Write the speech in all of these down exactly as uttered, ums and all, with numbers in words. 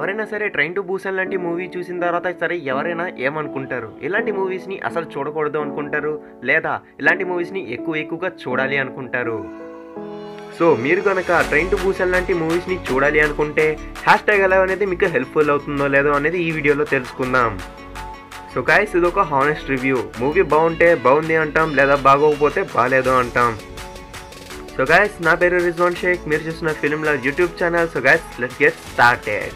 ఎవరైనా సరే train to Busan లాంటి మూవీ చూసిన తర్వాత సరే ఎవరైనా ఏమనుకుంటారు, ఇలాంటి మూవీస్ని అసలు చూడకూడదు అనుకుంటారు, లేదా ఇలాంటి మూవీస్ని ఎక్కువ ఎక్కువగా చూడాలి అనుకుంటారు. సో మీరు కనుక ట్రైన్ టు బూసాన్ లాంటి మూవీస్ని చూడాలి అనుకుంటే హ్యాష్ ట్యాగ్ ఎలా అనేది మీకు హెల్ప్ఫుల్ అవుతుందో లేదో అనేది ఈ వీడియోలో తెలుసుకుందాం. సో గైస్, ఇది ఒక హానెస్ట్ రివ్యూ. మూవీ బాగుంటే బాగుంది అంటాం, లేదా బాగోకపోతే బాగాలేదు అంటాం. సో గైస్, నా పేరు రిజ్వాన్ షేక్, మీరు చూస్తున్న film love YouTube channel. So guys, let's get started.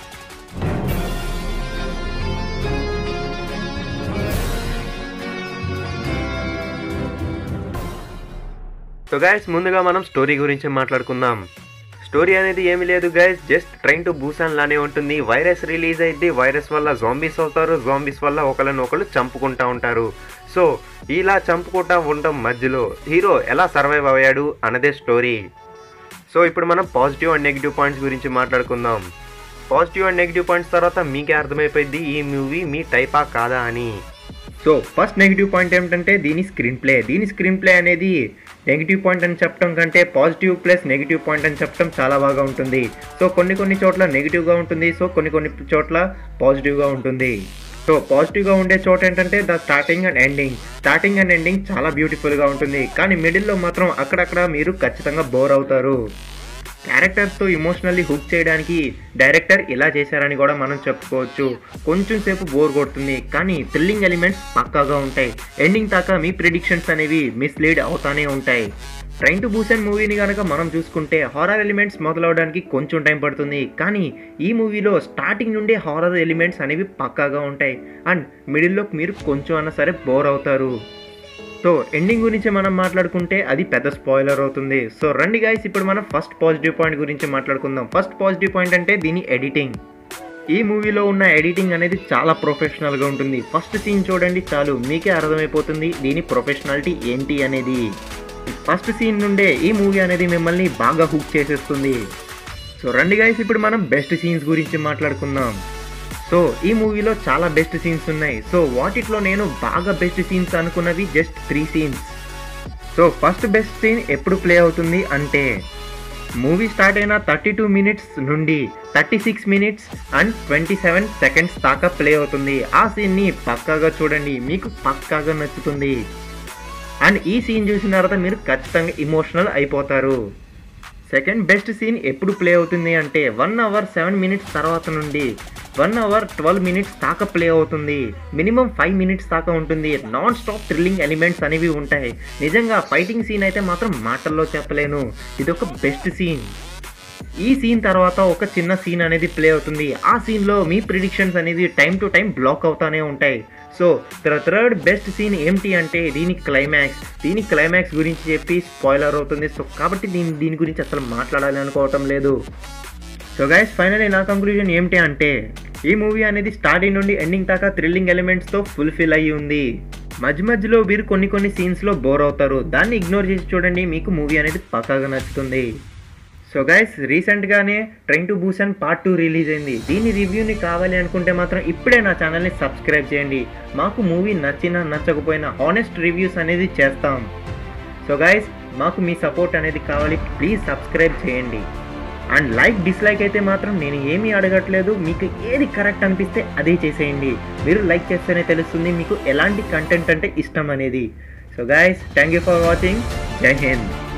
So guys, ముందుగా మనం స్టోరీ గురించి మాట్లాడుకుందాం. స్టోరీ అనేది ఏమీ లేదు guys, just train to Busan లానే ఉంటుంది. వైరస్ రిలీజ్ అయింది, వైరస్ వల్ల జాంబీస్ అవుతారు, జాంబీస్ వల్ల ఒకళ్ళని ఒకళ్ళు చంపుకుంటూ ఉంటారు. సో ఇలా చంపుకుంటా ఉండటం మధ్యలో హీరో ఎలా సర్వైవ్ అయ్యాడు అన్నదే స్టోరీ. సో ఇప్పుడు మనం పాజిటివ్ అండ్ నెగిటివ్ పాయింట్స్ గురించి మాట్లాడుకుందాం. పాజిటివ్ అండ్ నెగిటివ్ పాయింట్స్ తర్వాత మీకే అర్థమైపోయింది ఈ మూవీ మీ టైపా కాదా అని. సో ఫస్ట్ నెగిటివ్ పాయింట్ ఏమిటంటే దీని స్క్రీన్ ప్లే. దీని స్క్రీన్ ప్లే అనేది నెగిటివ్ పాయింట్ అని చెప్పడం కంటే పాజిటివ్ ప్లస్ నెగిటివ్ పాయింట్ అని చెప్పడం చాలా బాగా ఉంటుంది. సో కొన్ని కొన్ని చోట్ల నెగిటివ్గా ఉంటుంది, సో కొన్ని కొన్ని చోట్ల పాజిటివ్గా ఉంటుంది. సో పాజిటివ్గా ఉండే చోట ఏంటంటే the starting and ending. Starting and ending చాలా బ్యూటిఫుల్గా ఉంటుంది, కానీ మిడిల్లో మాత్రం అక్కడక్కడ మీరు ఖచ్చితంగా బోర్ అవుతారు. క్యారెక్టర్స్తో ఇమోషనల్లీ హుక్ చేయడానికి డైరెక్టర్ ఇలా చేశారని కూడా మనం చెప్పుకోవచ్చు. కొంచెం సేపు బోర్ కొడుతుంది, కానీ థ్రిల్లింగ్ ఎలిమెంట్స్ పక్కాగా ఉంటాయి. ఎండింగ్ దాకా మీ ప్రిడిక్షన్స్ అనేవి మిస్లీడ్ అవుతానే ఉంటాయి. ట్రైన్ టు బూసాన్ మూవీని కనుక మనం చూసుకుంటే హారర్ ఎలిమెంట్స్ మొదలవడానికి కొంచెం టైం పడుతుంది, కానీ ఈ మూవీలో స్టార్టింగ్ నుండే హారర్ ఎలిమెంట్స్ అనేవి పక్కాగా ఉంటాయి. అండ్ మిడిల్లో మీరు కొంచెం అన్నా సరే బోర్ అవుతారు. సో ఎండింగ్ గురించి మనం మాట్లాడుకుంటే అది పెద్ద స్పాయిలర్ అవుతుంది. సో రండి గైస్, ఇప్పుడు మనం ఫస్ట్ పాజిటివ్ పాయింట్ గురించి మాట్లాడుకుందాం. ఫస్ట్ పాజిటివ్ పాయింట్ అంటే దీని ఎడిటింగ్. ఈ మూవీలో ఉన్న ఎడిటింగ్ అనేది చాలా ప్రొఫెషనల్గా ఉంటుంది. ఫస్ట్ సీన్ చూడండి చాలు, మీకే అర్థమైపోతుంది దీని ప్రొఫెషనాలిటీ ఏంటి అనేది. ఫస్ట్ సీన్ నుండే ఈ మూవీ అనేది మిమ్మల్ని బాగా హుక్ చేసేస్తుంది. సో రండి గైస్, ఇప్పుడు మనం బెస్ట్ సీన్స్ గురించి మాట్లాడుకుందాం. సో ఈ మూవీలో చాలా బెస్ట్ సీన్స్ ఉన్నాయి. సో వాటిలో నేను బాగా బెస్ట్ సీన్స్ అనుకున్నవి just three scenes. So first best scene ఎప్పుడు ప్లే అవుతుంది అంటే మూవీ స్టార్ట్ అయిన థర్టీ టూ మినిట్స్ నుండి thirty six minutes and twenty seven seconds దాకా ప్లే అవుతుంది. ఆ సీన్ని పక్కాగా చూడండి, మీకు పక్కాగా నచ్చుతుంది. అండ్ ఈ సీన్ చూసిన తర్వాత మీరు ఖచ్చితంగా ఇమోషనల్ అయిపోతారు. సెకండ్ బెస్ట్ సీన్ ఎప్పుడు ప్లే అవుతుంది అంటే వన్ అవర్ సెవెన్ మినిట్స్ తర్వాత నుండి వన్ అవర్ ట్వెల్వ్ మినిట్స్ దాకా ప్లే అవుతుంది. మినిమం ఫైవ్ మినిట్స్ దాకా ఉంటుంది. నాన్ స్టాప్ థ్రిల్లింగ్ ఎలిమెంట్స్ అనేవి ఉంటాయి. నిజంగా ఫైటింగ్ సీన్ అయితే మాత్రం మాటల్లో చెప్పలేను, ఇది ఒక బెస్ట్ సీన్. ఈ సీన్ తర్వాత ఒక చిన్న సీన్ అనేది ప్లే అవుతుంది. ఆ సీన్లో మీ ప్రిడిక్షన్స్ అనేది టైం టు టైం బ్లాక్ అవుతానే ఉంటాయి. సో థర్డ్ బెస్ట్ సీన్ ఏమిటి అంటే దీని క్లైమాక్స్. దీని క్లైమాక్స్ గురించి చెప్పి స్పాయిలర్ అవుతుంది. సో కాబట్టి దీని దీని గురించి అసలు మాట్లాడాలి అనుకోవటం లేదు. సో గైస్, ఫైనల్లీ నా కంక్లూజన్ ఏమిటి అంటే ఈ మూవీ అనేది స్టార్టింగ్ నుండి ఎండింగ్ దాకా థ్రిల్లింగ్ ఎలిమెంట్స్తో ఫుల్ఫిల్ అయ్యి ఉంది. మధ్య మధ్యలో మీరు కొన్ని కొన్ని సీన్స్లో బోర్ అవుతారు, దాన్ని ఇగ్నోర్ చేసి చూడండి, మీకు మూవీ అనేది పక్కాగా నచ్చుతుంది. సో గైస్, రీసెంట్గానే train to Busan part two release అయింది. దీని రివ్యూని కావాలి అనుకుంటే మాత్రం ఇప్పుడే నా ఛానల్ని సబ్స్క్రైబ్ చేయండి. మాకు మూవీ నచ్చినా నచ్చకపోయినా హానెస్ట్ రివ్యూస్ అనేది చేస్తాం. సో గైస్, మాకు మీ సపోర్ట్ అనేది కావాలి, ప్లీజ్ సబ్స్క్రైబ్ చేయండి. అండ్ లైక్ డిస్లైక్ అయితే మాత్రం నేను ఏమీ అడగట్లేదు, మీకు ఏది కరెక్ట్ అనిపిస్తే అదే చేసేయండి. మీరు లైక్ చేస్తేనే తెలుస్తుంది మీకు ఎలాంటి కంటెంట్ అంటే ఇష్టం అనేది. So guys, thank you for watching. Jai Hind.